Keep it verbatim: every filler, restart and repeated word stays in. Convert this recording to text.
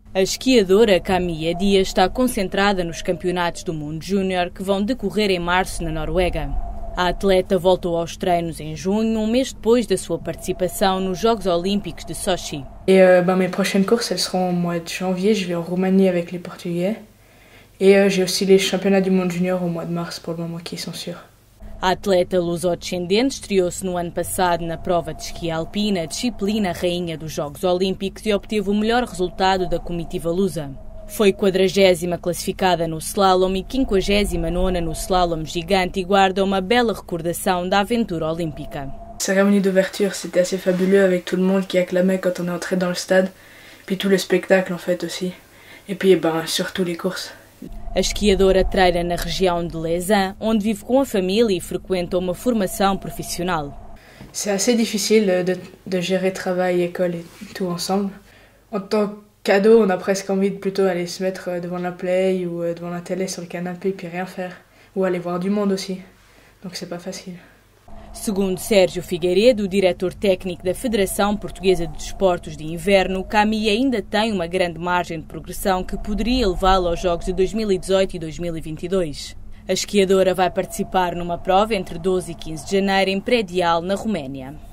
A esquiadora Camilla Dias está concentrada nos campeonatos do mundo júnior que vão decorrer em março na Noruega. A atleta voltou aos treinos em junho, um mês depois da sua participação nos Jogos Olímpicos de Sochi. Et euh, ben, mes prochaines courses, elles seront au mois de janvier. Je vais en Roumanie avec les Portugais. Et euh, j'ai aussi les championnats du monde junior au mois de mars pour le moment qui sont sûrs. A atleta luso-descendente estreou-se no ano passado na prova de esqui alpina, disciplina rainha dos Jogos Olímpicos, e obteve o melhor resultado da comitiva lusa. Foi quadragésima classificada no slalom e quinquagésima nona no slalom gigante e guarda uma bela recordação da aventura olímpica. Cérémonie d'ouverture, c'était assez fabuleux avec tout le monde qui acclamait quand on est entré dans le stade, puis tout le spectacle en fait aussi, et puis ben, surtout les courses. A esquiadora treina na região de Lausanne, onde vive com a família e frequenta uma formação profissional. C'est assez difficile de, de gérer travail, école et tout ensemble. En tant qu'ado, on a presque envie de plutôt aller se mettre devant la play ou devant la télé sur le canapé puis rien faire, ou aller voir du monde aussi. Donc c'est pas facile. Segundo Sérgio Figueiredo, diretor técnico da Federação Portuguesa de Desportos de Inverno, Camilla ainda tem uma grande margem de progressão que poderia levá-la aos Jogos de dois mil e dezoito e dois mil e vinte e dois. A esquiadora vai participar numa prova entre doze e quinze de janeiro em Predial, na Roménia.